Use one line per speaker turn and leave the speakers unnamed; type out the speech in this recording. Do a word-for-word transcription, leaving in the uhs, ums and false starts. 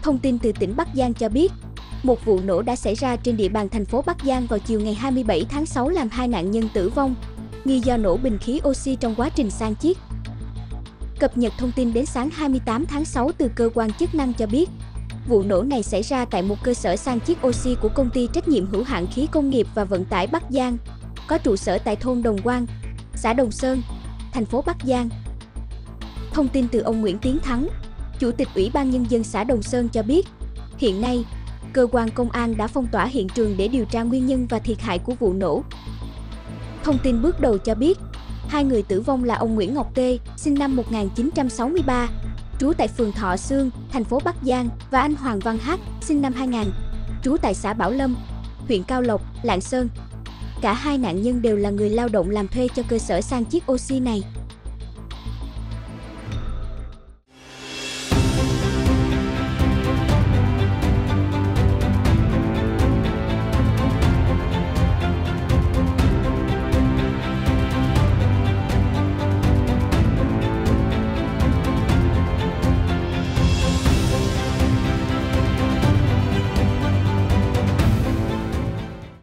Thông tin từ tỉnh Bắc Giang cho biết, một vụ nổ đã xảy ra trên địa bàn thành phố Bắc Giang vào chiều ngày hai mươi bảy tháng sáu làm hai nạn nhân tử vong, nghi do nổ bình khí oxy trong quá trình san chiết. Cập nhật thông tin đến sáng hai mươi tám tháng sáu từ cơ quan chức năng cho biết, vụ nổ này xảy ra tại một cơ sở san chiết oxy của công ty trách nhiệm hữu hạn khí công nghiệp và vận tải Bắc Giang, có trụ sở tại thôn Đồng Quang, xã Đồng Sơn, thành phố Bắc Giang. Thông tin từ ông Nguyễn Tiến Thắng, Chủ tịch Ủy ban Nhân dân xã Đồng Sơn cho biết, hiện nay, cơ quan công an đã phong tỏa hiện trường để điều tra nguyên nhân và thiệt hại của vụ nổ. Thông tin bước đầu cho biết, hai người tử vong là ông Nguyễn Ngọc Tê, sinh năm một nghìn chín trăm sáu mươi ba, trú tại phường Thọ Xương, thành phố Bắc Giang, và anh Hoàng Văn Hát, sinh năm hai nghìn, trú tại xã Bảo Lâm, huyện Cao Lộc, Lạng Sơn. Cả hai nạn nhân đều là người lao động làm thuê cho cơ sở san chiết oxy này.